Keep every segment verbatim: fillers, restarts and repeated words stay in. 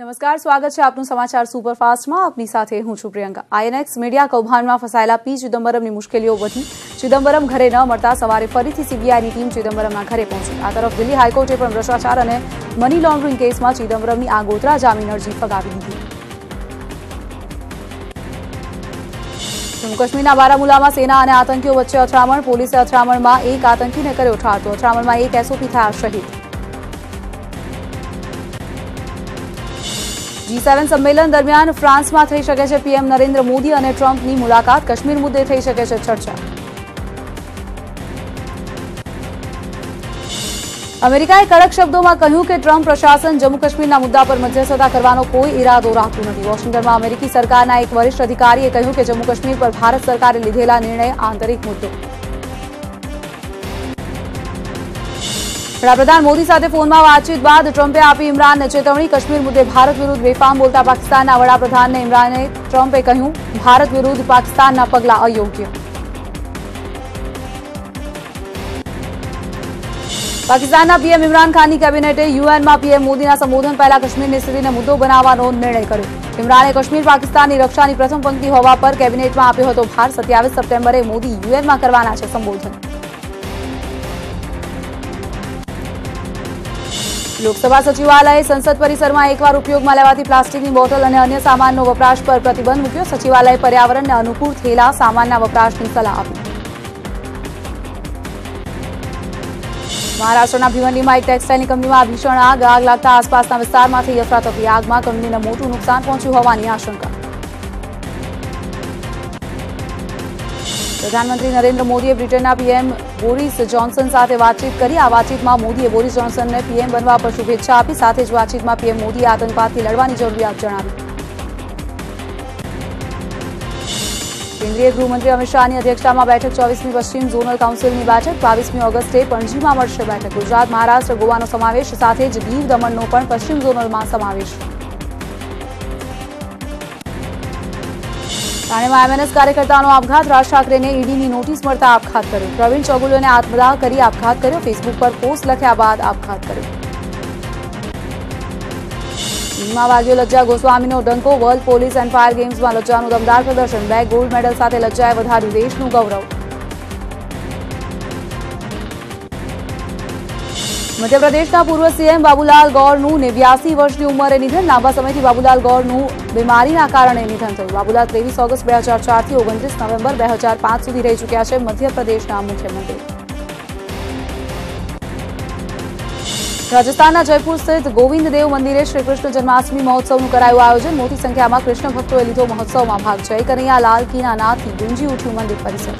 નમસ્કાર, સ્વાગત છે આપનું સમાચાર સુપરફાસ્ટમાં. આપની સાથે હું છું પ્રિયંકા. આઈએનએક્સ મીડિયા કૌભાંડમાં ફસાયેલા પી ચિદમ્બરમની મુશ્કેલીઓ વધી. ચિદમ્બરમ ઘરે ન મળતા સવારે ફરીથી સીબીઆઈની ટીમ ચિદમ્બરમના ઘરે પહોંચી. આ તરફ દિલ્હી હાઈકોર્ટે પણ ભ્રષ્ટાચાર અને મની લોન્ડરિંગ કેસમાં ચિદમ્બરમની આગોતરા જામીન અરજી ફગાવી દીધી. જમ્મુ કાશ્મીરના બારામુલામાં સેના અને આતંકીઓ વચ્ચે અથડામણ. પોલીસે અથડામણમાં એક આતંકીને કર્યો ઠાર તો અથડામણમાં એક એસઓપી થયા શહીદ. જી સેવન સંમેલન દરમિયાન ફ્રાન્સમાં થઈ શકે છે પીએમ નરેન્દ્ર મોદી અને ટ્રમ્પની મુલાકાત. કાશ્મીર મુદ્દે થઈ શકે છે ચર્ચા. અમેરિકાએ કડક શબ્દોમાં કહ્યું કે ટ્રમ્પ પ્રશાસન જમ્મુ કાશ્મીરના મુદ્દા પર મધ્યસ્થતા કરવાનો કોઈ ઇરાદો રાખતું નથી. વોશિંગ્ટનમાં અમેરિકી સરકારના એક વરિષ્ઠ અધિકારીએ કહ્યું કે જમ્મુ કાશ્મીર પર ભારત સરકારે લીધેલા નિર્ણય આંતરિક મુદ્દો. વડાપ્રધાન મોદી સાથે ફોનમાં વાતચીત બાદ ટ્રમ્પે આપી ઇમરાનને ચેતવણી. કાશ્મીર મુદ્દે ભારત વિરુદ્ધ બેફામ બોલતા પાકિસ્તાનના વડાપ્રધાનને ઇમરાને ટ્રમ્પે કહ્યું ભારત વિરુદ્ધ પાકિસ્તાનના પગલાં અયોગ્ય. પાકિસ્તાનના પીએમ ઇમરાન ખાનની કેબિનેટે યુએનમાં પીએમ મોદીના સંબોધન પહેલા કાશ્મીરની સ્થિતિને મુદ્દો બનાવવાનો નિર્ણય કર્યો. ઇમરાને કાશ્મીર પાકિસ્તાનની રક્ષાની પ્રથમ પંક્તિ હોવા પર કેબિનેટમાં આપ્યો હતો ભાર. સત્યાવીસ સપ્ટેમ્બરે મોદી યુએનમાં કરવાના છે સંબોધન. લોકસભા સચિવાલયે સંસદ પરિસરમાં એકવાર ઉપયોગમાં લેવાતી પ્લાસ્ટિકની બોટલ અને અન્ય સામાનનો વપરાશ પર પ્રતિબંધ મૂક્યો. સચિવાલયે પર્યાવરણને અનુકૂળ થયેલા સામાનના વપરાશની સલાહ આપી. મહારાષ્ટ્રના ભિવંડીમાં એક ટેક્સટાઇલની કંપનીમાં ભીષણ આગ આગ લાગતા આસપાસના વિસ્તારમાંથી અફરાતફરી. આગમાં કંપનીને મોટું નુકસાન પહોંચ્યું હોવાની આશંકા. પ્રધાનમંત્રી નરેન્દ્ર મોદીએ બ્રિટનના પીએમ બોરિસ જોન્સન સાથે વાતચીત કરી. આ વાતચીતમાં મોદીએ બોરિસ જોન્સનને પીએમ બનવા પર શુભેચ્છા આપી. સાથે જ વાતચીતમાં પીએમ મોદીએ આતંકવાદથી લડવાની જરૂરિયાત જણાવી. કેન્દ્રીય ગૃહમંત્રી અમિત શાહની અધ્યક્ષતામાં બેઠક. ચોવીસમી પશ્ચિમ ઝોનલ કાઉન્સિલની બેઠક. બાવીસમી ઓગસ્ટે પણજીમાં મળશે બેઠક. ગુજરાત, મહારાષ્ટ્ર, ગોવાનો સમાવેશ સાથે જ દીવ દમણનો પણ પશ્ચિમ ઝોનલમાં સમાવેશ. ઠાણેમાં એમએનએસ કાર્યકર્તાનો આપઘાત. રાજ ઠાકરેને ઈડીની નોટિસ મળતા આપઘાત કર્યો. પ્રવીણ ચૌગુલેને આત્મદાહ કરી આપઘાત કર્યો. ફેસબુક પર પોસ્ટ લખ્યા બાદ આપઘાત કર્યો. દિલ્હીમાં વાગ્યો લજ્જા ગોસ્વામીનો ડંકો. વર્લ્ડ પોલીસ એન્ડ ફાયર ગેમ્સમાં લજ્જાનું દમદાર પ્રદર્શન. બે ગોલ્ડ મેડલ સાથે લજ્જાએ વધાર્યું દેશનું ગૌરવ. મધ્યપ્રદેશના પૂર્વ સીએમ બાબુલાલ ગૌરનું નેવ્યાસી વર્ષની ઉંમરે નિધન. લાંબા સમયથી બાબુલાલ ગૌરનું બીમારીના કારણે નિધન થયું. બાબુલાલ ત્રેવીસ ઓગસ્ટ બે હજાર ચારથી ઓગણત્રીસ નવેમ્બર બે હજાર પાંચ સુધી રહી ચૂક્યા છે મધ્યપ્રદેશના મુખ્યમંત્રી. રાજસ્થાનના જયપુર સ્થિત ગોવિંદ દેવ મંદિરે શ્રી કૃષ્ણ જન્માષ્ટમી મહોત્સવનું કરાયું આયોજન. મોટી સંખ્યામાં કૃષ્ણ ભક્તોએ લીધો મહોત્સવમાં ભાગ. જય કનૈયા લાલ કીના નાદથી ગુંજી ઉઠ્યું મંદિર પરિસર.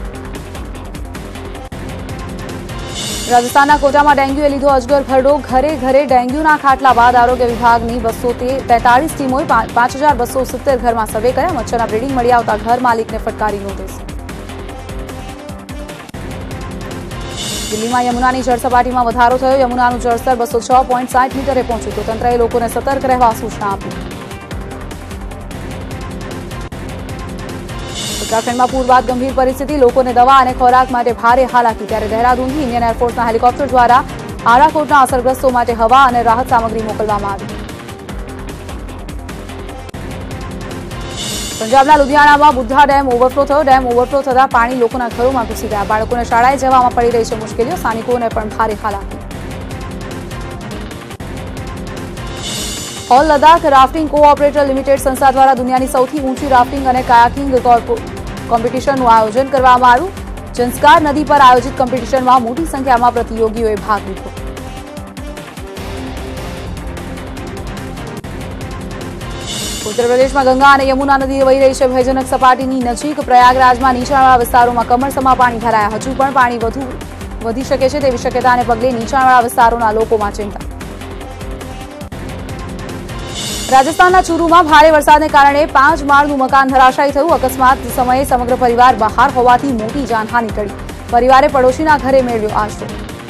રાજસ્થાનના કોટામાં ડેન્ગ્યુએ લીધો અજગર ખરડો. ઘરે ઘરે ડેન્ગ્યુના ખાટલા બાદ આરોગ્ય વિભાગની બસો તેતાળીસ ટીમોએ પાંચ હજાર બસો સિત્તેર ઘરમાં સર્વે કર્યા. મચ્છરના બ્રીડિંગ મળી આવતા ઘર માલિકને ફટકારી નોટિસ. દિલ્હીમાં યમુનાની જળસપાટીમાં વધારો થયો. યમુનાનું જળસ્તર બસો છ પોઈન્ટ સાઠ મીટરે પહોંચ્યું તો તંત્રએ લોકોને સતર્ક રહેવા સૂચના આપી. ઉત્તરાખંડમાં પૂર બાદ ગંભીર પરિસ્થિતિ. લોકોને દવા અને ખોરાક માટે ભારે હાલાકી. ત્યારે દહેરાદૂનથી ઇન્ડિયન એરફોર્સના હેલિકોપ્ટર દ્વારા આરાકોટના અસરગ્રસ્તો માટે હવા અને રાહત સામગ્રી મોકલવામાં આવી. પંજાબના લુધિયાણામાં બુદ્ધા ડેમ ઓવરફ્લો થયો. ડેમ ઓવરફ્લો થતાં પાણી લોકોના ઘરોમાં ઘૂસી ગયા. બાળકોને શાળાએ જવામાં પડી રહી છે મુશ્કેલીઓ. સ્થાનિકોને પણ ભારે હાલાકી. All Ladakh rafting cooperator limited સંસ્થા દ્વારા દુનિયાની સૌથી ઊંચી રાફ્ટિંગ અને કાયાકિંગ કોમ્પિટિશનનું આયોજન કરવામાં આવ્યું. જંસ્કાર નદી પર આયોજિત કોમ્પિટિશનમાં મોટી સંખ્યામાં પ્રતિયોગીઓએ ભાગ લીધો. ઉત્તર પ્રદેશમાં ગંગા અને યમુના નદી વહી રહી છે ભયજનક સપાટીની નજીક. પ્રયાગરાજમાં નીચાણવાળા વિસ્તારોમાં કમરસમાં પાણી ભરાયા. હજુ પણ પાણી વધુ વધી શકે છે તેવી શક્યતાને પગલે નીચાણવાળા વિસ્તારોના લોકોમાં ચિંતા. રાજસ્થાનના ચુરુમાં ભારે વરસાદને કારણે પાંચ માળનું મકાન ધરાશાયી થયું. અકસ્માત સમયે સમગ્ર પરિવાર બહાર હોવાથી મોટી જાનહાનિ ટળી. પરિવારે પડોશીના ઘરે મેળવ્યો આશરો.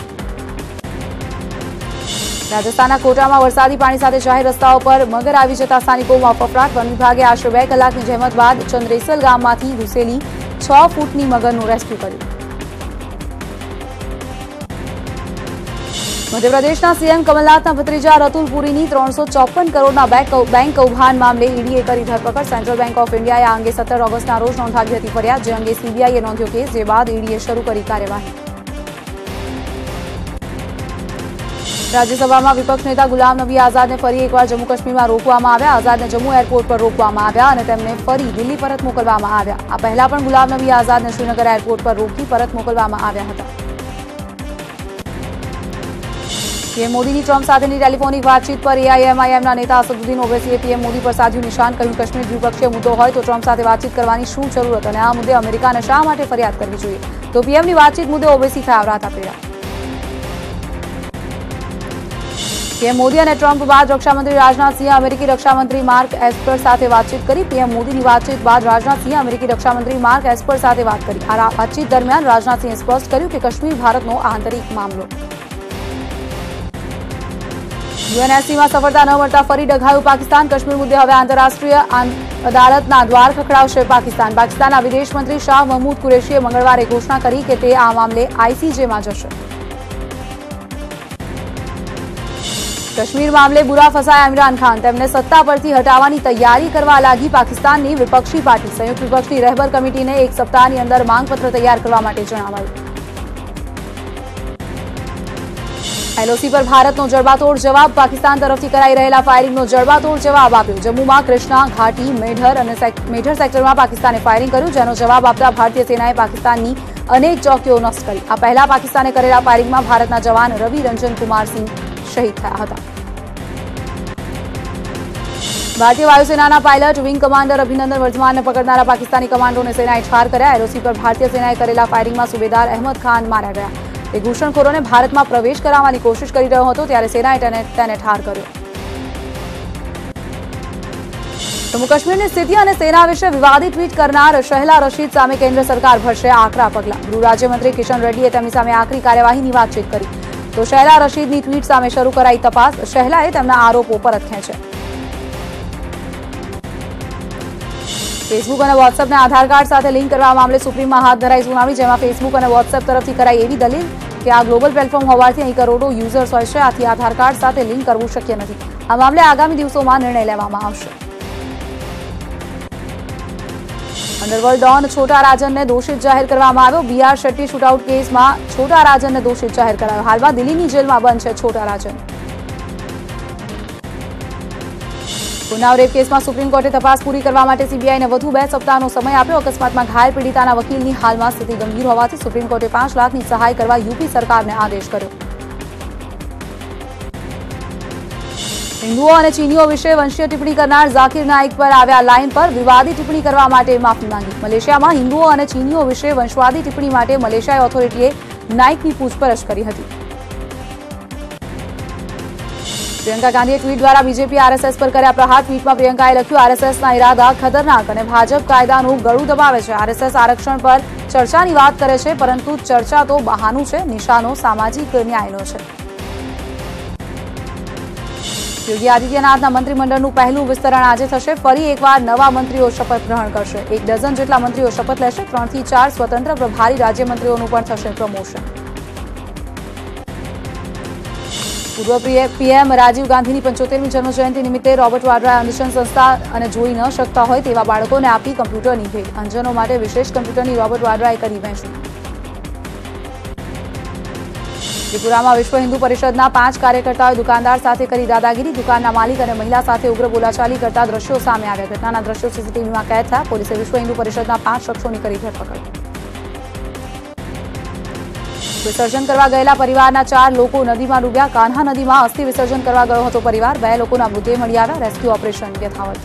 રાજસ્થાનના કોટામાં વરસાદી પાણી સાથે જાહેર રસ્તાઓ પર મગર આવી જતા સ્થાનિકોમાં ફફડાટ. વન વિભાગે આશરે બે કલાકની જહેમત બાદ ચંદ્રેસલ ગામમાંથી ઘૂસેલી છ ફૂટની મગરનું રેસ્ક્યુ કર્યું. મધ્યપ્રદેશના સીએમ કમલનાથના ભત્રીજા રતુલ પુરીની ત્રણસો ચોપન કરોડના બેંક કૌભાંડ મામલે ઈડીએ કરી ધરપકડ. સેન્ટ્રલ બેંક ઓફ ઇન્ડિયાએ આ અંગે સત્તર ઓગસ્ટના રોજ નોંધાવી હતી ફરિયાદ, જે અંગે સીબીઆઈએ નોંધ્યો કેસ, જે બાદ ઈડીએ શરૂ કરી કાર્યવાહી. રાજ્યસભામાં વિપક્ષ નેતા ગુલામ નબી આઝાદને ફરી એકવાર જમ્મુ કાશ્મીરમાં રોકવામાં આવ્યા. આઝાદને જમ્મુ એરપોર્ટ પર રોકવામાં આવ્યા અને તેમને ફરી દિલ્હી પરત મોકલવામાં આવ્યા. આ પહેલા પણ ગુલામ નબી આઝાદને શ્રીનગર એરપોર્ટ પર રોકી પરત મોકલવામાં આવ્યા હતા. પીએમ મોદીની ટ્રમ્પ સાથેની ટેલિફોનિક વાતચીત પર એઆઈએમઆઈએમના નેતા અસદુદ્દીન ઓવૈસીએ પીએમ મોદી પર સાધ્યું નિશાન. કહ્યું, કાશ્મીર દ્વિપક્ષીય મુદ્દો હોય તો ટ્રમ્પ સાથે વાતચીત કરવાની શું જરૂરત અને આ મુદ્દે અમેરિકાને શા માટે ફરિયાદ કરવી જોઈએ? તો પીએમની વાતચીત મુદ્દે ઓવૈસી થયા રાતાપીડા. પીએમ મોદી અને ટ્રમ્પ બાદ રક્ષામંત્રી રાજનાથસિંહે અમેરિકી રક્ષામંત્રી માર્ક એસ્પર સાથે વાતચીત કરી. પીએમ મોદીની વાતચીત બાદ રાજનાથસિંહે અમેરિકી રક્ષામંત્રી માર્ક એસ્પર સાથે વાત કરી. આ વાતચીત દરમિયાન રાજનાથસિંહે સ્પષ્ટ કર્યું કે કાશ્મીર ભારતનો આંતરિક મામલો. યુએનએસસીમાં સફળતા ન મળતા ફરી ડઘાયું પાકિસ્તાન. કાશ્મીર મુદ્દે હવે આંતરરાષ્ટ્રીય અદાલતના દ્વાર ખખડાવશે પાકિસ્તાન. પાકિસ્તાનના વિદેશ મંત્રી શાહ મહમૂદ કુરેશીએ મંગળવારે ઘોષણા કરી કે તે આ મામલે આઈસીજેમાં જશે. કાશ્મીર મામલે બુરા ફસાયા ઇમરાન ખાન. તેમને સત્તા પરથી હટાવવાની તૈયારી કરવા લાગી પાકિસ્તાનની વિપક્ષી પાર્ટી. સંયુક્ત વિપક્ષની રહેબર કમિટીને એક સપ્તાહની અંદર માંગપત્ર તૈયાર કરવા માટે જણાવાયું. એલઓસી પર ભારતનો જડબાતોડ જવાબ. પાકિસ્તાન તરફથી કરાઈ રહેલા ફાયરિંગનો જડબાતોડ જવાબ આપ્યો. જમ્મુમાં કૃષ્ણા ઘાટી, મેઢર અને મેઢર સેક્ટરમાં પાકિસ્તાને ફાયરિંગ કર્યું, જેનો જવાબ આપતા ભારતીય સેનાએ પાકિસ્તાનની અનેક ચોકીઓ નષ્ટ કરી. આ પહેલા પાકિસ્તાને કરેલા ફાયરિંગમાં ભારતના જવાન રવિ રંજન કુમારસિંહ શહીદ થયા હતા. ભારતીય વાયુસેનાના પાયલટ વિંગ કમાન્ડર અભિનંદન વર્ધમાનને પકડનારા પાકિસ્તાની કમાન્ડોને સેનાએ ઠાર કર્યા. એલઓસી પર ભારતીય સેનાએ કરેલા ફાયરિંગમાં સુબેદાર અહેમદ ખાન માર્યા ગયા. તે ઘૂસણખોરોને ભારતમાં પ્રવેશ કરાવવાની કોશિશ કરી રહ્યો હતો, ત્યારે સેનાએ તેને તેને ઠાર કર્યો. જમ્મુ કાશ્મીરની સ્થિતિ અને સેના વિશે વિવાદિત ટ્વીટ કરનાર શહેલા રશીદ સામે કેન્દ્ર સરકાર ભરશે આકરા પગલાં. ગૃહ રાજ્યમંત્રી કિશન રેડ્ડીએ તેમની સામે આકરી કાર્યવાહીની વાતચીત કરી. તો શહેલા રશીદની ટ્વીટ સામે શરૂ કરાઈ તપાસ. શહેલાએ તેમના આરોપો પરત ખેંચ્યા. ફેસબુક અને વોટ્સએપને આધાર કાર્ડ સાથે લિંક કરવા મામલે સુપ્રીમમાં હાથ ધરાઈ સુનાવણી, જેમાં ફેસબુક અને વોટ્સએપ તરફથી કરાઈ એવી દલીલ કે આ ગ્લોબલ પ્લેટફોર્મ હોવાથી અહીં કરોડો યુઝર્સ હોય છે, આથી આધાર કાર્ડ સાથે લિંક કરવું શક્ય નથી. આ મામલે આગામી દિવસોમાં નિર્ણય લેવામાં આવશે. અંડરવર્લ્ડ ડોન છોટા રાજનને દોષિત જાહેર કરવામાં આવ્યો. બીઆર શેટ્ટી શૂટઆઉટ કેસમાં છોટા રાજનને દોષિત જાહેર કરાયો. હાલમાં દિલ્હીની જેલમાં બંધ છે છોટા રાજન. ઉન્નાવ રેપ કેસમાં સુપ્રીમ કોર્ટે તપાસ પૂરી કરવા માટે સીબીઆઈને વધુ બે સપ્તાહનો સમય આપ્યો. અકસ્માતમાં ઘાયલ પીડિતાના વકીલની હાલમાં સ્થિતિ ગંભીર હોવાથી સુપ્રીમ કોર્ટે પાંચ લાખની સહાય કરવા યુપી સરકારને આદેશ કર્યો. હિન્દુઓ અને ચીનીઓ વિશે વંશીય ટિપ્પણી કરનાર ઝાકિર નાઇક પર આવ્યા લાઇન પર. વિવાદી ટિપ્પણી કરવા માટે માફી માંગી. મલેશિયામાં હિન્દુઓ અને ચીનીઓ વિશે વંશવાદી ટિપ્પણી માટે મલેશિયાઈ ઓથોરિટીએ નાઇકની પૂછપરછ કરી હતી. પ્રિયંકા ગાંધીએ ટ્વીટ દ્વારા બીજેપી આરએસએસ પર કર્યા પ્રહાર. ટ્વીટમાં પ્રિયંકાએ લખ્યું, આરએસએસના ઇરાદા ખતરનાક અને ભાજપ કાયદાનું ગળું દબાવે છે. આરએસએસ આરક્ષણ પર ચર્ચાની વાત કરે છે, પરંતુ ચર્ચા તો બહાનું છે, નિશાનો સામાજિક ન્યાયનો છે. યોગી આદિત્યનાથના મંત્રીમંડળનું પહેલું વિસ્તરણ આજે થશે. ફરી એકવાર નવા મંત્રીઓ શપથ ગ્રહણ કરશે. એક ડઝન જેટલા મંત્રીઓ શપથ લેશે. ત્રણથી ચાર સ્વતંત્ર પ્રભારી રાજ્યમંત્રીઓનું પણ થશે પ્રમોશન. પૂર્વ પીએમ રાજીવ ગાંધીની પંચોતેરમી જન્મજયંતિ નિમિત્તે રોબર્ટ વાડ્રાએ અંધજન સંસ્થા અને જોઈ ન શકતા હોય તેવા બાળકોને આપી કમ્પ્યુટરની ભેટ. અંધજનો માટે વિશેષ કમ્પ્યુટરની રોબર્ટ વાડ્રાએ કરી વહેંચણી. ત્રિપુરામાં વિશ્વ હિન્દુ પરિષદના પાંચ કાર્યકર્તાઓએ દુકાનદાર સાથે કરી દાદાગીરી. દુકાનના માલિક અને મહિલા સાથે ઉગ્ર બોલાચાલી કરતા દ્રશ્યો સામે આવ્યા. ઘટનાના દ્રશ્યો સીસીટીવીમાં કેદ થયા. પોલીસે વિશ્વ હિન્દુ પરિષદના પાંચ શખ્સોની કરી ધરપકડ. વિસર્જન કરવા ગયેલા પરિવારના ચાર લોકો નદીમાં ડૂબ્યા. કાન્હા નદીમાં અસ્થિ વિસર્જન કરવા ગયો હતો પરિવાર. બે લોકોના મૃતદેહ મળી આવ્યા. રેસ્ક્યુ ઓપરેશન યથાવત.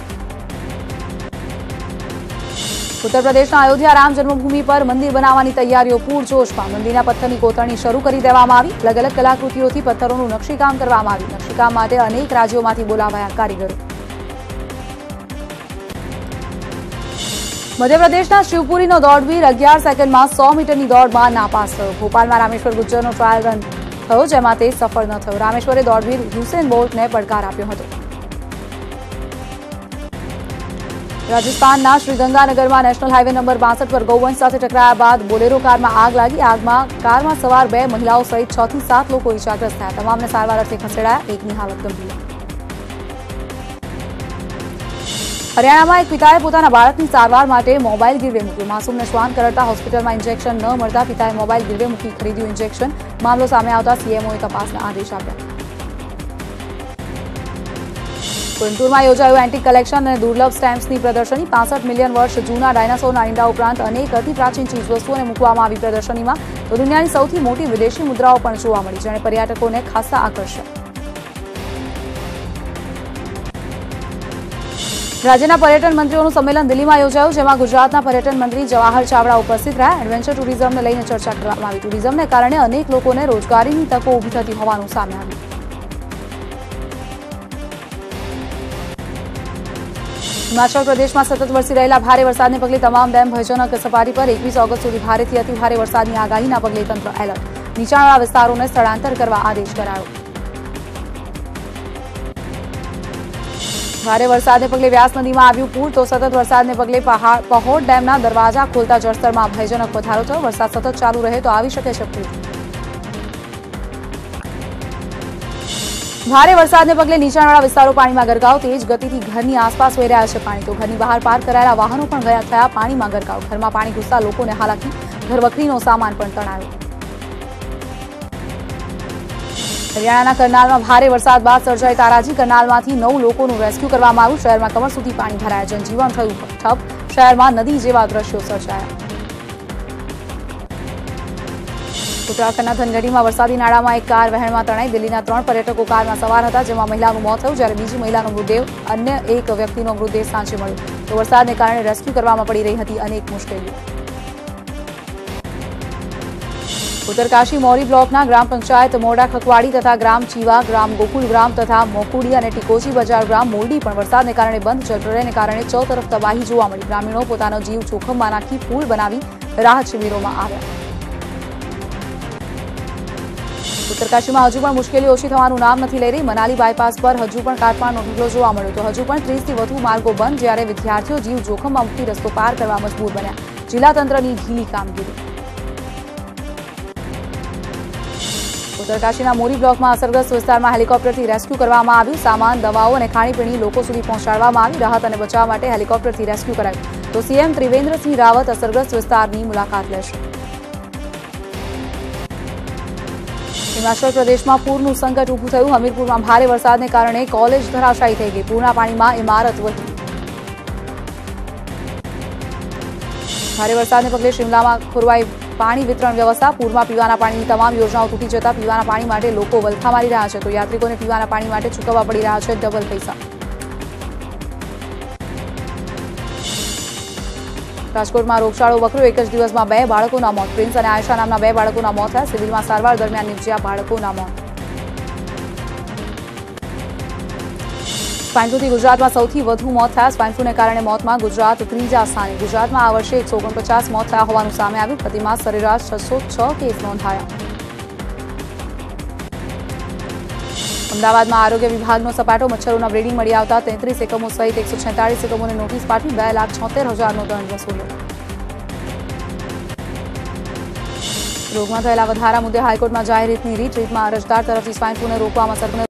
ઉત્તર પ્રદેશના અયોધ્યા રામ જન્મભૂમિ પર મંદિર બનાવવાની તૈયારીઓ પૂરજોશમાં. મંદિરના પથ્થરની કોતરણી શરૂ કરી દેવામાં આવી. અલગ અલગ કલાકૃતિઓથી પથ્થરોનું નકશીકામ કરવામાં આવ્યું. નકશીકામ માટે અનેક રાજ્યોમાંથી બોલાવાયા કારીગરો. મધ્યપ્રદેશના શિવપુરીનો દોડવીર અગિયાર સેકન્ડમાં સો મીટરની દોડમાં નાપાસ થયો. ભોપાલમાં રામેશ્વર ગુજ્જરનો ટ્રાયલ રન થયો, જેમાં તે સફળ ન થયો. રામેશ્વરે દોડવીર યુસેન બોલ્ટને પડકાર આપ્યો હતો. રાજસ્થાનના શ્રીગંગાનગરમાં નેશનલ હાઈવે નંબર બાસઠ પર ગૌવંશ સાથે ટકરાયા બાદ બોલેરો કારમાં આગ લાગી. આગમાં કારમાં સવાર બે મહિલાઓ સહિત છ થી સાત લોકો ઇજાગ્રસ્ત થયા. તમામને સારવાર અર્થે ખસેડાયા. એકની હાલત ગંભીર. હરિયાણામાં એક પિતાએ પોતાના બાળકની સારવાર માટે મોબાઈલ ગીરવે મૂક્યો. માસૂમને શ્વાન કરડતા હોસ્પિટલમાં ઇન્જેક્શન ન મળતા પિતાએ મોબાઈલ ગીરવે મૂકી ખરીદ્યું ઇન્જેક્શન. મામલો સામે આવતા સીએમઓએ તપાસના આદેશ આપ્યા. કોઇમ્બતુરમાં યોજાયું એન્ટિક કલેક્શન અને દુર્લભ સ્ટેમ્પ્સની પ્રદર્શની. પાસઠ મિલિયન વર્ષ જૂના ડાયનાસોરના ઈંડા ઉપરાંત અનેક અતિ પ્રાચીન ચીજવસ્તુઓને મૂકવામાં આવી પ્રદર્શનીમાં. તો દુનિયાની સૌથી મોટી વિદેશી મુદ્રાઓ પણ જોવા મળી, જેણે પર્યટકોને ખાસ્સા આકર્ષ્યા. રાજ્યના પર્યટન મંત્રીઓનું સંમેલન દિલ્હીમાં યોજાયું, જેમાં ગુજરાતના પર્યટન મંત્રી જવાહર ચાવડા ઉપસ્થિત રહ્યા. એડવેન્ચર ટુરિઝમને લઈને ચર્ચા કરવામાં આવી. ટુરિઝમને કારણે અનેક લોકોને રોજગારીની તકો ઊભી થતી હોવાનું સામે આવ્યું. હિમાચલ પ્રદેશમાં સતત વરસી રહેલા ભારે વરસાદને પગલે તમામ ડેમ ભયજનક સપાટી પર. એકવીસ ઓગસ્ટ સુધી ભારેથી અતિભારે વરસાદની આગાહીના પગલે તંત્ર એલર્ટ. નીચાણવાળા વિસ્તારોને સ્થળાંતર કરવા આદેશ કરાયો. ભારે વરસાદને પગલે વ્યાસ નદીમાં આવ્યું પૂર. તો સતત વરસાદને પગલે પહોર ડેમના દરવાજા ખોલતા જળસ્તરમાં ભયજનક વધારો થયો. વરસાદ સતત ચાલુ રહે તો આવી શકે છે પૂર. ભારે વરસાદને પગલે નીચાણવાળા વિસ્તારો પાણીમાં ગરકાવ. તેજ ગતિથી ઘરની આસપાસ વહી રહ્યા છે પાણી. તો ઘરની બહાર પાર્ક કરાયેલા વાહનો પણ ગયા થયા પાણીમાં ગરકાવ. ઘરમાં પાણી ઘૂસતા લોકોને હાલાકી. ઘરવખરીનો સામાન પણ તણાયો. હરિયાણાના કરનાલમાં ભારે વરસાદ બાદ સર્જાઈ તારાજી. કરનાલમાંથી નવ લોકોનું રેસ્ક્યુ કરવામાં આવ્યું. શહેરમાં કમર સુધી પાણી ભરાયા. જનજીવન થયું ઠપ. શહેરમાં નદી જેવા દ્રશ્યો સર્જાયા. ઉત્તરાખંડના ધનગઢીમાં વરસાદી નાળામાં એક કાર વહેણમાં તણાઈ. દિલ્હીના ત્રણ પર્યટકો કારમાં સવાર હતા, જેમાં મહિલાનું મોત થયું, જ્યારે બીજી મહિલાનો મૃતદેહ અન્ય એક વ્યક્તિનો મૃતદેહ સાંજે મળ્યો. તો વરસાદને કારણે રેસ્ક્યુ કરવામાં પડી રહી હતી અનેક મુશ્કેલીઓ. ઉત્તરકાશી મોરી બ્લોકના ગ્રામ પંચાયત મોરડા ખકવાડી તથા ગ્રામ ચીવા, ગ્રામ ગોકુલ ગ્રામ તથા મોકુડી અને ટીકોજી બજાર ગ્રામ મોરડી પણ વરસાદને કારણે બંધ. જળપ્રલયને કારણે ચૌ તરફ તબાહી જોવા મળી. ગ્રામીણો પોતાનો જીવ જોખમમાં નાખી પુલ બનાવી રાહત શિબિરોમાં આવ્યા. ઉત્તરકાશીમાં હજુ પણ મુશ્કેલી ઓછી થવાનું નામ નથી લઈ રહી. મનાલી બાયપાસ પર હજુ પણ કાટમાળનો ઢગલો જોવા મળ્યો. તો હજુ પણ ત્રીસથી વધુ માર્ગો બંધ, જ્યારે વિદ્યાર્થીઓ જીવ જોખમમાં મૂકી રસ્તો પાર કરવા મજબૂર બન્યા. જિલ્લા તંત્રની ઢીલી કામગીરી. ઉત્તરકાશીના મોરી બ્લોકમાં અસરગ્રસ્ત વિસ્તારમાં હેલિકોપ્ટરથી રેસ્ક્યુ કરવામાં આવ્યું. સામાન, દવાઓ અને ખાણીપીણી લોકો સુધી પહોંચાડવામાં આવી. રાહત અને બચાવ માટે હેલિકોપ્ટરથી રેસ્ક્યુ કરાયું. તો સીએમ ત્રિવેન્દ્રસિંહ રાવત અસરગ્રસ્ત વિસ્તારની મુલાકાત લેશે. હિમાચલ પ્રદેશમાં પૂરનું સંકટ ઊભું થયું. હમીરપુરમાં ભારે વરસાદને કારણે કોલેજ ધરાશાયી થઈ ગઈ. પૂરના પાણીમાં ઇમારત વહી. ભારે વરસાદને પગલે શિમલામાં ખોરવાઈ પાણી વિતરણ વ્યવસ્થા. પૂરમાં પીવાના પાણીની તમામ યોજનાઓ તૂટી જતા પીવાના પાણી માટે લોકો વલખા મારી રહ્યા છે. તો યાત્રિકોને પીવાના પાણી માટે ચૂકવવા પડી રહ્યા છે ડબલ પૈસા. રાજકોટમાં રોગચાળો વકર્યો. એક જ દિવસમાં બે બાળકોના મોત. પ્રિન્સ અને આયશા નામના બે બાળકોના મોત થયા. સિવિલમાં સારવાર દરમિયાન નિપજ્યા બાળકોના મોત. સ્વાઇન ફ્લૂથી ગુજરાતમાં સૌથી વધુ મોત થયા. સ્વાઇન ફ્લૂને કારણે મોતમાં ગુજરાત ત્રીજા સ્થાને. ગુજરાતમાં આ વર્ષે એકસો ઓગણપચાસ મોત થયા હોવાનું સામે આવ્યું. પ્રતિમાસ સરેરાશ છસો છ કેસ નોંધાયા. અમદાવાદમાં આરોગ્ય વિભાગનો સપાટો. મચ્છરોના બ્રીડિંગ મળી આવતા તેત્રીસ એકમો સહિત એકસો છેતાળીસ એકમોને નોટિસ પાઠવી બે લાખ છોતેર હજારનો દંડ વસૂલ્યો. રોગમાં થયેલા વધારા મુદ્દે હાઈકોર્ટમાં જાહેર હિતની રીટ. રીટમાં અરજદાર તરફથી સ્વાઇન ફ્લૂને રોકવામાં સરકારને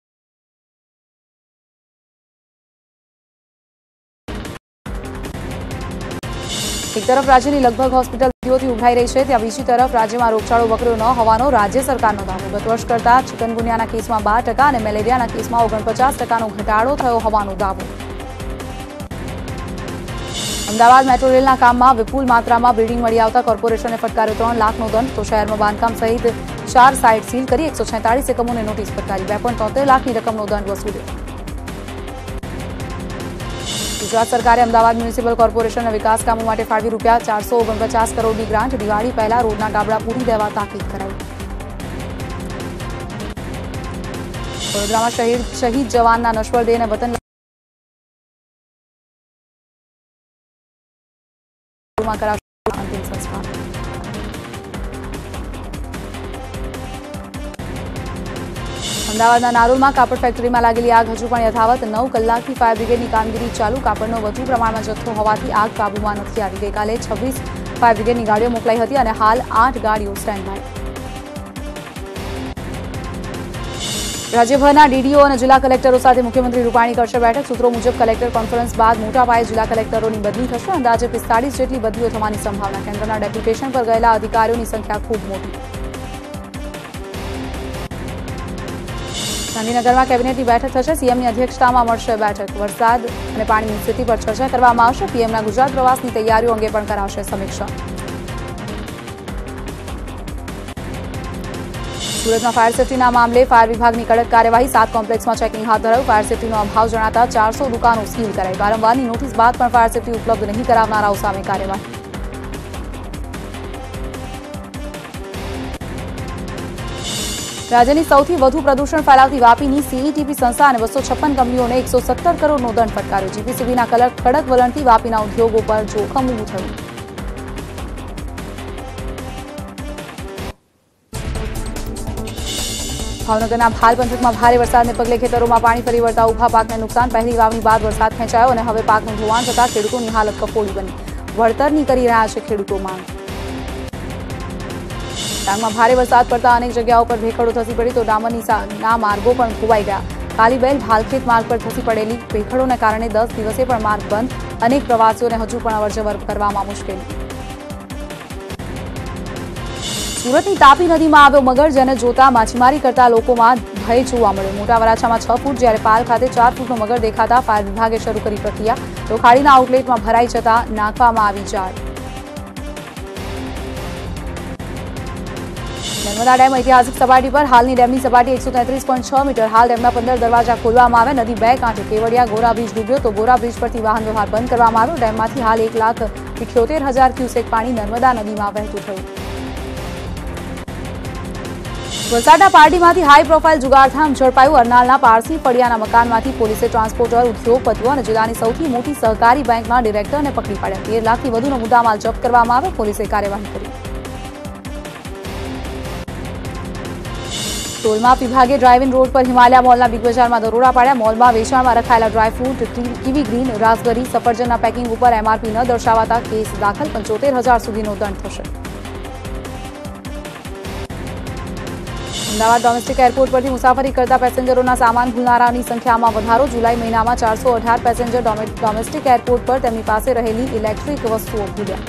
એક તરફ રાજ્યની લગભગ હોસ્પિટલ દર્દીઓથી ઉભરાઈ રહી છે, ત્યાં બીજી તરફ રાજ્યમાં રોગચાળો વકર્યો ન હોવાનો રાજ્ય સરકારનો દાવો. ગત વર્ષ કરતાં ચિકનગુનિયાના કેસમાં બાર ટકા અને મેલેરિયાના કેસમાં ઓગણપચાસ ટકાનો ઘટાડો થયો હોવાનો દાવો. અમદાવાદ મેટ્રો રેલના કામમાં વિપુલ માત્રામાં બ્રીડિંગ મળી આવતા કોર્પોરેશને ફટકાર્યો ત્રણ લાખનો દંડ. તો શહેરમાં બાંધકામ સહિત ચાર સાઇટ સીલ કરી એકસો છેતાળીસ એકમોને નોટિસ ફટકારી બે પોઈન્ટ તોતેર લાખની રકમનો દંડ વસૂલ્યો. ગુજરાત સરકારે અમદાવાદ મ્યુનિસિપલ કોર્પોરેશનના વિકાસ કામો માટે ફાળવી રૂપિયા ચારસો ઓગણપચાસ કરોડની ગ્રાન્ટ. દિવાળી પહેલા રોડના ગાબડા પૂરી દેવા તાકીદ કરાઈ. વડોદરામાં શહીદ શહીદ જવાનના નશ્વર દેહને વતન કરાશે અંતિમ સંસ્કાર. અમદાવાદના નારોલમાં કાપડ ફેક્ટરીમાં લાગેલી આગ હજુ પણ યથાવત નવ કલાકથી ફાયર બ્રિગેડની કામગીરી ચાલુ. કાપડનો વધુ પ્રમાણમાં જથ્થો હોવાથી આગ કાબૂમાં નથી આવી. ગઈકાલે છવ્વીસ ફાયર બ્રિગેડની ગાડીઓ મોકલાઈ હતી અને હાલ આઠ ગાડીઓ સ્ટેન્ડ બાય. રાજ્યભરના ડીડીઓ અને જિલ્લા કલેક્ટરો સાથે મુખ્યમંત્રી રૂપાણી કરશે બેઠક. સૂત્રો મુજબ કલેક્ટર કોન્ફરન્સ બાદ મોટા પાયે જિલ્લા કલેક્ટરોની બદલી થશે. અંદાજે પિસ્તાળીસ જેટલી બદલીઓ થવાની સંભાવના. કેન્દ્રના ડેપ્યુટેશન પર ગયેલા અધિકારીઓની સંખ્યા ખૂબ મોટી. ગાંધીનગરમાં કેબિનેટની બેઠક થશે. સીએમની અધ્યક્ષતામાં મળશે બેઠક. વરસાદ અને પાણીની સ્થિતિ પર ચર્ચા કરવામાં આવશે. પીએમના ગુજરાત પ્રવાસની તૈયારીઓ અંગે પણ કરાશે સમીક્ષા. સુરતમાં ફાયર સેફટીના મામલે ફાયર વિભાગની કડક કાર્યવાહી. સાત કોમ્પ્લેક્સમાં ચેકિંગ હાથ ધરાયું. ફાયર સેફટીનો અભાવ જણાતા ચારસો દુકાનો સીલ કરાઈ. વારંવારની નોટિસ બાદ પણ ફાયર સેફટી ઉપલબ્ધ નહીં કરાવનારાઓ સામે કાર્યવાહી. રાજ્યની સૌથી વધુ પ્રદૂષણ ફેલાવતી વાપીની સીઈટીપી સંસ્થા અને બસો છપ્પન કંપનીઓને એકસો સત્તર કરોડનો દંડ ફટકાર્યો. જીપીસીબીના કડક વલણથી વાપીના ઉદ્યોગો પર જોખમ ઊભું થયું. ભાવનગરના ભાલ પંથકમાં ભારે વરસાદને પગલે ખેતરોમાં પાણી ફરી વળતા ઉભા પાકને નુકસાન. પહેલી વાવણી બાદ વરસાદ ખેંચાયો અને હવે પાકનું ધોવાણ થતા ખેડૂતોની હાલત કફોડી બની. વળતરની કરી રહ્યા છે ખેડૂતો માંગ. ડાંગમાં ભારે વરસાદ પડતા અનેક જગ્યાઓ પર ભેખડો ધસી પડી તો ડામરના માર્ગો પણ ધોવાઈ ગયા. કાલીબેલ ભાલખેત માર્ગ પર ધસી પડેલી ભેખડોને કારણે દસ દિવસે પણ માર્ગ બંધ. અનેક પ્રવાસીઓને હજુ પણ અવરજવર કરવામાં મુશ્કેલી. સુરતની તાપી નદીમાં આવ્યો મગર, જેને જોતા માછીમારી કરતા લોકોમાં ભય જોવા મળ્યો. મોટા વરાછામાં છ ફૂટ જ્યારે પાલ ખાતે ચાર ફૂટનો મગર દેખાતા ફાયર વિભાગે શરૂ કરી પ્રક્રિયા. તો ખાડીના આઉટલેટમાં ભરાઈ જતા નાખવામાં આવી જાળ. નર્મદા ડેમ ઐતિહાસિક સપાટી પર. હાલની ડેમની સપાટી એકસો તેત્રીસ પોઈન્ટ છ મીટર. હાલ ડેમના પંદર દરવાજા ખોલવામાં આવ્યા. નદી બે કાંઠે. કેવડિયા ગોરા બ્રિજ ડૂબ્યો તો ગોરા બ્રિજ પરથી વાહન વ્યવહાર બંધ કરવામાં આવ્યો. ડેમમાંથી હાલ એક લાખ ઇઠ્યોતેર હજાર ક્યુસેક પાણી નર્મદા નદીમાં વહેતું થયું. વલસાડના પારડીમાંથી હાઈ પ્રોફાઇલ જુગારધામ ઝડપાયું. અરનાળના પારસી ફળિયાના મકાનમાંથી પોલીસે ટ્રાન્સપોર્ટર, ઉદ્યોગપતિઓ અને જિલ્લાની સૌથી મોટી સહકારી બેંકના ડિરેક્ટરને પકડી પાડ્યા. તેર લાખથી વધુનો મુદ્દામાલ જપ્ત કરવામાં આવ્યો. પોલીસે કાર્યવાહી કરી. ટોલમાપ વિભાગે ડ્રાઇવિંગ રોડ પર હિમાલયા મોલના બિગ બજારમાં દરોડા પાડ્યા. મોલમાં વેચાણમાં રખાયેલા ડ્રાયફ્રૂટ, કિવી ગ્રીન, રાસબરી, સફરજનના પેકિંગ ઉપર એમઆરપી ન દર્શાવાતા કેસ દાખલ. પંચોતેર હજાર સુધીનો દંડ થશે. અમદાવાદ ડોમેસ્ટિક એરપોર્ટ પરથી મુસાફરી કરતા પેસેન્જરોના સામાન ભૂલનારાની સંખ્યામાં વધારો. જુલાઈ મહિનામાં ચારસો અઢાર પેસેન્જર ડોમેસ્ટિક એરપોર્ટ પર તેમની પાસે રહેલી ઇલેક્ટ્રિક વસ્તુઓ ભૂલ્યા.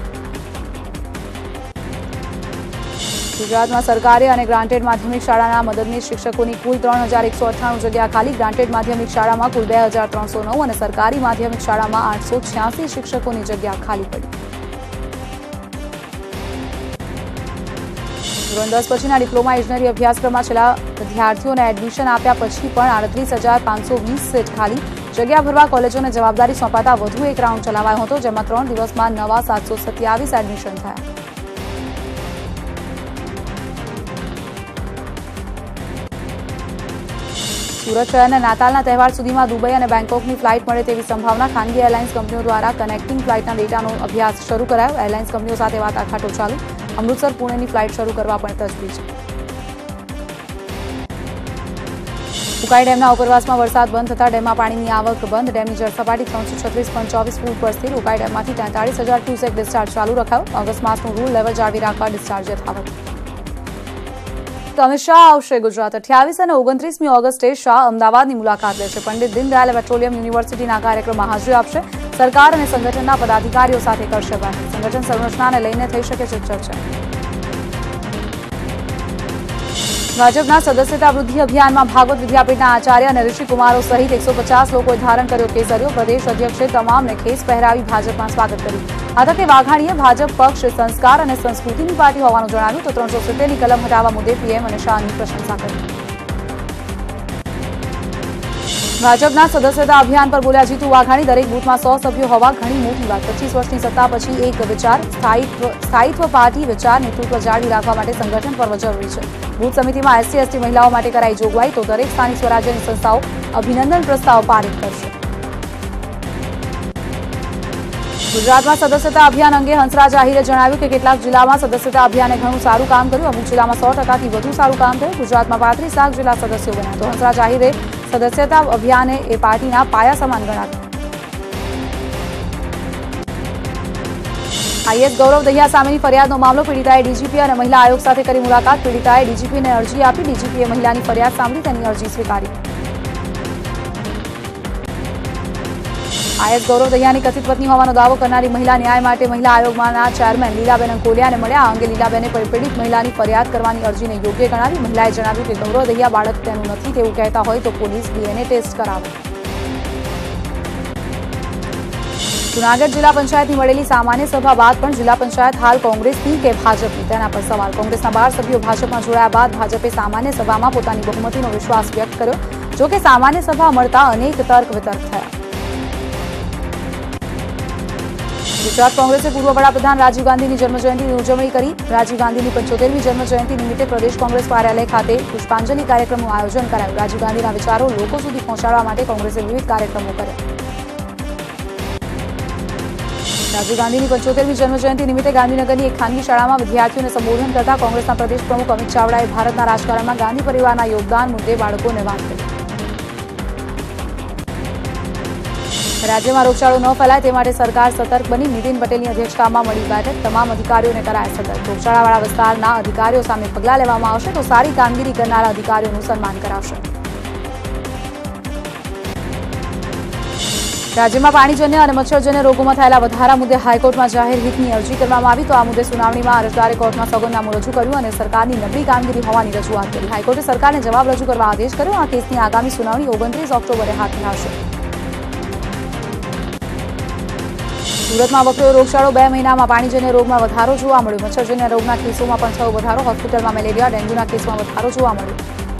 ગુજરાતમાં સરકારી અને ગ્રાન્ટેડ માધ્યમિક શાળાના મદદનીશ શિક્ષકોની કુલ ત્રણ હજાર એકસો અઠ્ઠાણું જગ્યા ખાલી. ગ્રાન્ટેડ માધ્યમિક શાળામાં કુલ બે હજાર ત્રણસો નવ અને સરકારી માધ્યમિક શાળામાં આઠસો છ્યાસી શિક્ષકોની જગ્યા ખાલી પડી. ધોરણ દસ પછીના ડિપ્લોમા ઇજનેરી અભ્યાસક્રમમાં છેલ્લા વિદ્યાર્થીઓને એડમિશન આપ્યા પછી પણ આડત્રીસ હજાર પાંચસો વીસ સીટ ખાલી. જગ્યા ભરવા કોલેજોને જવાબદારી સોંપાતા વધુ એક રાઉન્ડ ચલાવાયો હતો, જેમાં ત્રણ દિવસમાં નવા સાતસો સત્યાવીસ એડમિશન થયા. સુરત શહેરને નાતાલના તહેવાર સુધીમાં દુબઈ અને બેંકોકની ફ્લાઇટ મળે તેવી સંભાવના. ખાનગી એરલાઇન્સ કંપનીઓ દ્વારા કનેક્ટિંગ ફ્લાઇટના ડેટાનો અભ્યાસ શરૂ કરાયો. એરલાઇન્સ કંપનીઓ સાથે વાટાઘાટો ચાલુ. અમૃતસર પુણેની ફ્લાઇટ શરૂ કરવા પણ તજવીજ. ઉકાઈ ડેમના ઉપરવાસમાં વરસાદ બંધ થતા ડેમમાં પાણીની આવક બંધ. ડેમની જળસપાટી ત્રણસો છત્રીસ પોઈન્ટ ચોવીસ ફૂટ પર સ્થિર. ઉકાઈ ડેમમાંથી તેતાળીસ હજાર ક્યુસેક ડિસ્ચાર્જ ચાલુ રખાયો. ઓગસ્ટ માસનું રૂલ લેવલ જાળવી રાખવા ડિસ્ચાર્જ યથાવત. અમિત શાહ આવશે ગુજરાત. અઠ્યાવીસ અને ઓગણત્રીસમી ઓગસ્ટે શાહ અમદાવાદની મુલાકાત લેશે. પંડિત દીનદયાળ પેટ્રોલિયમ યુનિવર્સિટીના કાર્યક્રમમાં હાજરી આપશે. સરકાર અને સંગઠનના પદાધિકારીઓ સાથે કરશે બેઠક. સંગઠન સંરચનાને લઈને થઈ શકે છે ચર્ચા. ભાજપના સદસ્યતા વૃદ્ધિ અભિયાનમાં ભાગવત વિદ્યાપીઠના આચાર્ય અને ઋષિકુમારો સહિત એકસો પચાસ લોકોએ ધારણ કર્યો કેસરીઓ. પ્રદેશ અધ્યક્ષે તમામને ખેસ પહેરાવી ભાજપમાં સ્વાગત કર્યું. આ તકે વાઘાણીએ ભાજપ પક્ષ સંસ્કાર અને સંસ્કૃતિની પાર્ટી હોવાનું જણાવ્યું તો ત્રણસો સિત્તેરની કલમ હટાવવા મુદ્દે પીએમ અને શાહની પ્રશંસા કરી. ભાજપના સદસ્યતા અભિયાન પર બોલ્યા જીતુ વાઘાણી. દરેક બૂથમાં સો સભ્યો હોવા ઘણી મોટી વાત. પચીસ વર્ષની સત્તા પછી એક વિચાર સ્થાયિત્વ સ્થાયિત્વ પાર્ટી વિચાર નેતૃત્વ જાળવી રાખવા માટે સંગઠન પર્વ જરૂરી છે. બૂથ સમિતિમાં એસસી એસટી મહિલાઓ માટે કરાઈ જોગવાઈ તો દરેક સ્થાનિક સ્વરાજ્યની સંસ્થાઓ અભિનંદન પ્રસ્તાવ પારિત કરશે. ગુજરાતમાં સદસ્યતા અભિયાન અંગે હંસરાજ આહિરે જણાવ્યું કે કેટલાક જિલ્લામાં સદસ્યતા અભિયાને ઘણું સારું કામ કર્યું, અમુક જિલ્લામાં સો ટકાથી વધુ સારું કામ થયું. ગુજરાતમાં પાંત્રીસ લાખ જેટલા સદસ્યો બન્યા. તો હંસરાજ આહિરે સદસ્યતા અભિયાને એ પાર્ટીના પાયા સમાન ગણાવ્યું. આઈએસ ગૌરવ દહિયા સામેની ફરિયાદનો મામલો. પીડિતાએ ડીજીપી અને મહિલા આયોગ સાથે કરી મુલાકાત. પીડિતાએ ડીજીપીને અરજી આપી. ડીજીપીએ મહિલાની ફરિયાદ સાંભળી તેની અરજી સ્વીકારી. આઈએસ ગૌરવ દહિયાની કથિત પત્ની હોવાનો દાવો કરનારી મહિલા ન્યાય માટે મહિલા આયોગમાંના ચેરમેન લીલાબેન અંકોલિયાને મળ્યા. આ અંગે લીલાબેને પીડિત મહિલાની ફરિયાદ કરવાની અરજીને યોગ્ય ગણાવી. મહિલાએ જણાવ્યું કે ગૌરવ દહિયા બાળક તેનું નથી તેવું કહેતા હોય તો પોલીસ ડીએનએ ટેસ્ટ કરાવે. જૂનાગઢ જિલ્લા પંચાયતની મળેલી સામાન્ય સભા બાદ પણ જિલ્લા પંચાયત હાલ કોંગ્રેસની કે ભાજપની, તેના પર સવાલ. કોંગ્રેસના બાર સભ્યો ભાજપમાં જોડાયા બાદ ભાજપે સામાન્ય સભામાં પોતાની બહુમતીનો વિશ્વાસ વ્યક્ત કર્યો. જોકે સામાન્ય સભા મળતા અનેક તર્ક વિતર્ક થયા. ગુજરાત કોંગ્રેસે પૂર્વ વડાપ્રધાન રાજીવ ગાંધીની જન્મજયંતિની ઉજવણી કરી. રાજીવ ગાંધીની પંચોતેરમી જન્મજયંતિ નિમિત્તે પ્રદેશ કોંગ્રેસ કાર્યાલય ખાતે પુષ્પાંજલિ કાર્યક્રમનું આયોજન કરાયું. રાજીવ ગાંધીના વિચારો લોકો સુધી પહોંચાડવા માટે કોંગ્રેસે વિવિધ કાર્યક્રમો કર્યા. રાજીવ ગાંધીની પંચોતેરમી જન્મજયંતિ નિમિત્તે ગાંધીનગરની એક ખાનગી શાળામાં વિદ્યાર્થીઓને સંબોધન કરતા કોંગ્રેસના પ્રદેશ પ્રમુખ અમિત ચાવડાએ ભારતના રાજકારણમાં ગાંધી પરિવારના યોગદાન મુદ્દે બાળકોને વાત કરી. રાજ્યમાં રોગચાળો ન ફેલાય તે માટે સરકાર સતર્ક બની. નીતિન પટેલની અધ્યક્ષતામાં મળી બેઠક. તમામ અધિકારીઓને કરાયા સતર્ક. રોગચાળાવાળા વિસ્તારના અધિકારીઓ સામે પગલાં લેવામાં આવશે તો સારી કામગીરી કરનારા અધિકારીઓનું સન્માન કરાશે. રાજ્યમાં પાણીજન્ય અને મચ્છરજન્ય રોગોમાં થયેલા વધારા મુદ્દે હાઈકોર્ટમાં જાહેર હિતની અરજી કરવામાં આવી. તો આ મુદ્દે સુનાવણીમાં અરજદારે કોર્ટમાં સોગંદનામું રજૂ કર્યું અને સરકારની નબળી કામગીરી હોવાની રજૂઆત કરી. હાઈકોર્ટે સરકારને જવાબ રજૂ કરવા આદેશ કર્યો. આ કેસની આગામી સુનાવણી ઓગણત્રીસ ઓક્ટોબરે હાથ ધરાશે. સુરતમાં વકર્યો રોગચાળો. બે મહિનામાં પાણીજન્ય રોગમાં વધારો જોવા મળ્યો. મચ્છરજન્ય રોગના કેસોમાં પણ થયો વધારો. હોસ્પિટલમાં મેલેરિયા ડેન્ગ્યુના કેસમાં વધારો જોવા મળ્યો.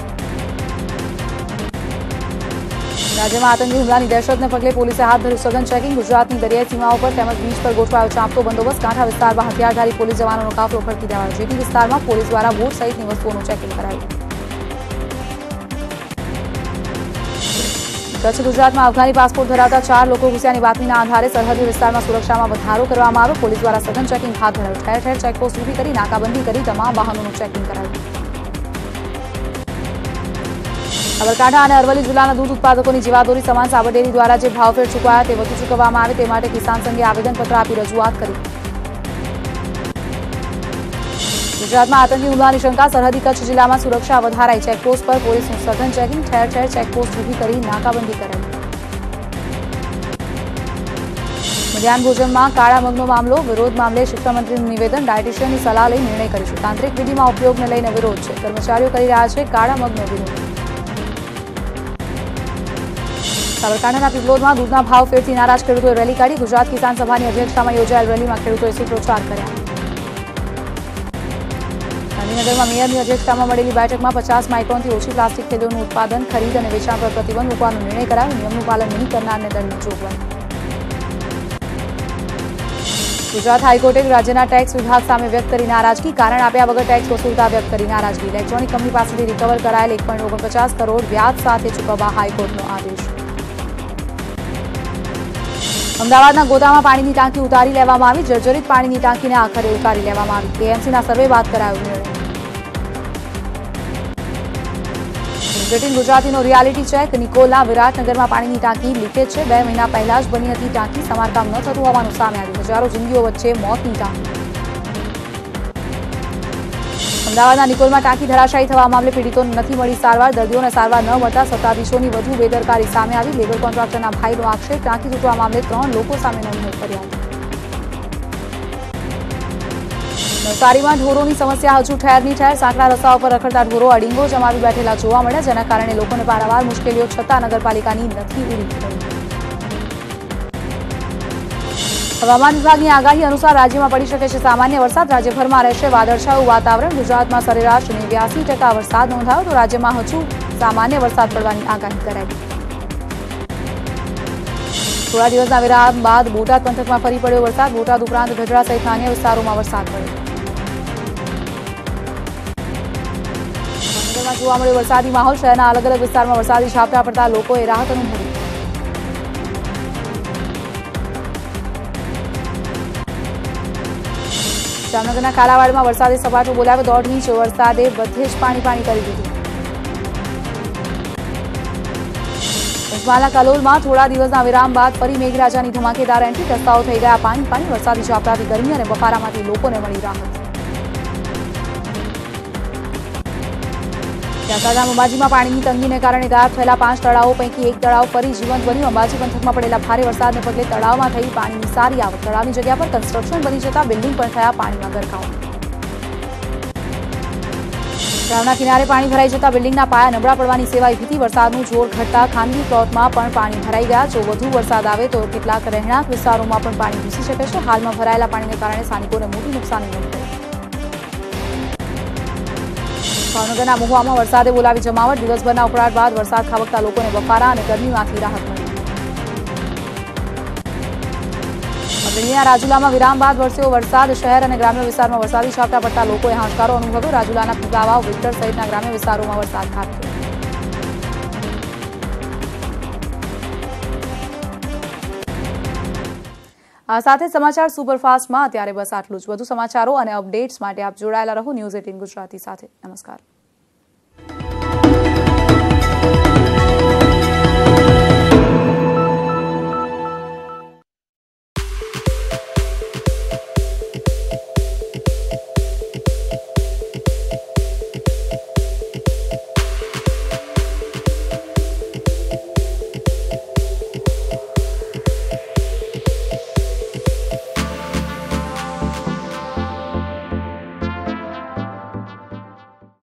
રાજ્યમાં આતંકી હુમલાની દહેશતને પગલે પોલીસે હાથ ધર્યું સઘન ચેકિંગ. ગુજરાતની દરિયાઈ સીમાઓ પર તેમજ બીચ પર ગોઠવાયો ચાંપતો બંદોબસ્ત. કાંઠા વિસ્તારમાં હથિયારધારી પોલીસ જવાનોનો કાફલો ફરતી દેવાયો. જેટી વિસ્તારમાં પોલીસ દ્વારા બોટ સહિતની વસ્તુઓનું ચેકિંગ કરાયું. કચ્છ ગુજરાતમાં અફઘાની પાસપોર્ટ ધરાવતા ચાર લોકો ઘૂસ્યાની બાતમીના આધારે સરહદી વિસ્તારમાં સુરક્ષામાં વધારો કરવામાં આવ્યો. પોલીસ દ્વારા સઘન ચેકિંગ હાથ ધરાયું. ઠેર ઠેર ચેકપોસ્ટ ઊભી કરી નાકાબંધી કરી તમામ વાહનોનું ચેકિંગ કરાયું. સાબરકાંઠા અને અરવલ્લી જિલ્લાના દૂધ ઉત્પાદકોની જીવાદોરી સમાન સાબરડેરી દ્વારા જે ભાવફેર ચૂકવાયા તે વધુ ચૂકવવામાં આવે તે માટે કિસાન સંઘે આવેદનપત્ર આપી રજૂઆત કરી. ગુજરાતમાં આતંકી હુમલાની શંકા. સરહદી કચ્છ જિલ્લામાં સુરક્ષા વધારાઈ. ચેકપોસ્ટ પર પોલીસનું સઘન ચેકિંગ. ઠેર ઠેર ચેકપોસ્ટ ઊભી કરી નાકાબંધી કરાઈ. મધ્યાહન ભોજનમાં કાળા મગનો મામલો. વિરોધ મામલે શિક્ષણમંત્રીનું નિવેદન. ડાયટિશિયનની સલાહ લઈ નિર્ણય કરીશું. તાંત્રિક વિધિમાં ઉપયોગને લઈને વિરોધ છે. કર્મચારીઓ કરી રહ્યા છે કાળા મગનો વિરોધ. સાબરકાંઠાના પીપલોદમાં દૂધના ભાવ ફેરથી નારાજ ખેડૂતોએ રેલી કાઢી. ગુજરાત કિસાન સભાની અધ્યક્ષતામાં યોજાયેલ રેલીમાં ખેડૂતોએ સૂત્રોચ્ચાર કર્યા. ગાંધીનગરમાં મેયરની અધ્યક્ષતામાં મળેલી બેઠકમાં પચાસ માઇક્રોનથી ઓછી પ્લાસ્ટિક થેલીઓનું ઉત્પાદન, ખરીદ અને વેચાણ પર પ્રતિબંધ મૂકવાનો નિર્ણય કરાયો. નિયમનું પાલન નહીં કરનારને દંડની જોગવાઈ. ગુજરાત હાઈકોર્ટે રાજ્યના ટેક્સ વિભાગ સામે વ્યક્ત કરી નારાજગી. કારણ આપ્યા વગર ટેક્સ વસૂલતા વ્યક્ત કરી નારાજગી. ઇલેક્ટ્રોનિક કંપની પાસેથી રિકવર કરાયેલ એક પોઈન્ટ ઓગણપચાસ કરોડ વ્યાજ સાથે ચૂકવવા હાઈકોર્ટનો આદેશ. અમદાવાદના ગોદામાં પાણીની ટાંકી ઉતારી લેવામાં આવી. જર્જરિત પાણીની ટાંકીને આખરે ઉતારી લેવામાં આવી. કેએમસીના સર્વે બાદ કરાયો નિર્ણય. બ્રિટન ગુજરાતીનો રિયાલિટી ચેક. નિકોલના વિરાટનગરમાં પાણીની ટાંકી લીકેજ છે. બે મહિના પહેલા જ બની હતી ટાંકી. સમારકામ ન થતું હોવાનું સામે આવ્યું. હજારો જિંદગીઓ વચ્ચે મોતની ટાંકી. અમદાવાદના નિકોલમાં ટાંકી ધરાશાયી થવા મામલે પીડિતોને નથી મળી સારવાર. દર્દીઓને સારવાર ન મળતા સત્તાધીશોની વધુ બેદરકારી સામે આવી. લેબર કોન્ટ્રાક્ટરના ભાઈનો આક્ષેપ. ટાંકી તૂટવા મામલે ત્રણ લોકો સામે નોંધાઈ ફરિયાદ. નવસારીમાં ઢોરોની સમસ્યા હજુ ઠેરની ઠેર. સાંકડા રસ્તાઓ પર રખડતા ઢોરો અડીંગો જમાવી બેઠેલા જોવા મળ્યા, જેના કારણે લોકોને પારાવાર મુશ્કેલીઓ છતાં નગરપાલિકાની નથી ઉડી રહી. હવામાન વિભાગની આગાહી અનુસાર રાજ્યમાં પડી શકે છે સામાન્ય વરસાદ. રાજ્યભરમાં રહેશે વાદળછાયું વાતાવરણ. ગુજરાતમાં સરેરાશ નેવ્યાસી ટકા વરસાદ નોંધાયો તો રાજ્યમાં હજુ સામાન્ય વરસાદ પડવાની આગાહી કરાઈ. થોડા દિવસના વિરામ બાદ બોટાદ પંથકમાં ફરી પડ્યો વરસાદ. બોટાદ ઉપરાંત ગઢડા સહિતના અન્ય વિસ્તારોમાં વરસાદ પડ્યો. ભાવનગરમાં જોવા મળ્યો વરસાદી માહોલ. શહેરના અલગ અલગ વિસ્તારમાં વરસાદી ઝાપટા પડતા લોકોએ રાહત અનુભવી. જામનગરના કાલાવાડમાં વરસાદે સપાટો બોલાવ્યો. દોઢ ઇંચ વરસાદે બધે જ પાણી પાણી કરી દીધું. પંચમહાલના કલોલમાં થોડા દિવસના વિરામ બાદ ફરી મેઘરાજાની ધમાકેદાર એન્ટ્રી. રસ્તાઓ થઈ ગયા પાણી પાણી. વરસાદી ઝાપટાથી ગરમી અને બફારામાંથી લોકોને મળી રાહત. ત્યાંસાના અંબાજીમાં પાણીની તંગીને કારણે ગાયબ થયેલા પાંચ તળાવો પૈકી એક તળાવ ફરી જીવંત બન્યું. અંબાજી પંથકમાં પડેલા ભારે વરસાદને પગલે તળાવમાં થઈ પાણીની સારી આવક. તળાવની જગ્યા પર કન્સ્ટ્રક્શન બની જતા બિલ્ડિંગ પણ થયા પાણીમાં ગરકાવ. તળાવના કિનારે પાણી ભરાઈ જતા બિલ્ડિંગના પાયા નબળા પડવાની સેવાઈ ભીતિ. વરસાદનું જોર ઘટતા ખાનગી પ્લોટમાં પણ પાણી ભરાઈ ગયા. જો વધુ વરસાદ આવે તો કેટલાક રહેણાંક વિસ્તારોમાં પણ પાણી ઘૂસી શકે છે. હાલમાં ભરાયેલા પાણીને કારણે સ્થાનિકોને મોટી નુકસાની થઈ. ભાવનગરના મહુવામાં વરસાદે બોલાવી જમાવટ. દિવસભરના ઉકળાટ બાદ વરસાદ ખાબકતા લોકોને બફારા અને ગરમીમાંથી રાહત મળી. અમરેલીના રાજુલામાં વિરામ બાદ વરસ્યો વરસાદ. શહેર અને ગ્રામ્ય વિસ્તારમાં વરસાદી ઝાપટા પડતા લોકોએ હાશકારો અનુભવ્યો. રાજુલાના પીપાવાવ, વિક્ટર સહિતના ગ્રામ્ય વિસ્તારોમાં વરસાદ ખાબક્યો. આ સાથે સમાચાર સુપરફાસ્ટમાં અત્યારે બસ આટલું જ. વધુ સમાચારો અને અપડેટ્સ માટે આપ જોડાયેલા રહો ન્યૂઝ એટીન ગુજરાતી સાથે. નમસ્કાર.